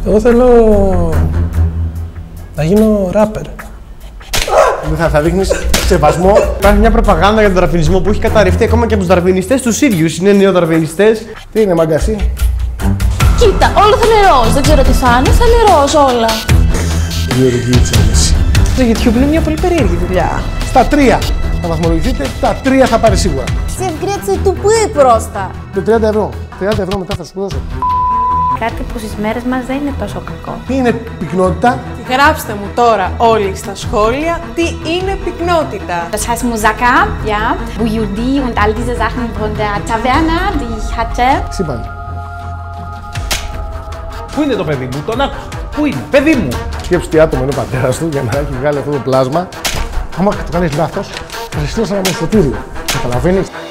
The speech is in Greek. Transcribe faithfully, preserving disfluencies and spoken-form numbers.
Εγώ θέλω να γίνω ράπερ. Δεν θα, θα δείχνεις σεβασμό. Υπάρχει μια προπαγάνδα για τον δαρβινισμό που έχει καταρριφθεί ακόμα και από τους δαρβινιστές τους ίδιους. Είναι νεοδαρβινιστές. Τι είναι, μαγκασί? Κοίτα, όλο θα είναι ροζ. Δεν ξέρω τι θα είναι, θα είναι ροζ όλα. Γεωργίτσα, εσύ. Το YouTube είναι μια πολύ περίεργη δουλειά. Στα τρία θα βαθμολογηθείτε, τα τρία θα πάρει σίγουρα. Все в Греции тупые просто. Με τριάντα ευρώ. τριάντα ευρώ μετά θα σου δώσω. Κάτι που στις μέρες μας δεν είναι τόσο κακό. Τι είναι πυκνότητα? Γράψτε μου τώρα όλοι στα σχόλια τι είναι πυκνότητα. Das heißt Moussaka, ja, Bouilloudi und all diese Sachen von der Taverna, die ich hatte. Σύμπαν. Πού είναι το παιδί μου, τον άκουσα. Πού είναι, παιδί μου. Σκέψου τι άτομο είναι ο πατέρας του για να έχει βγάλει αυτό το πλάσμα. Άμα το κάνεις λάθος, θα σε στείλω σε ένα μοσχοτήριο. Καταλαβαίνεις?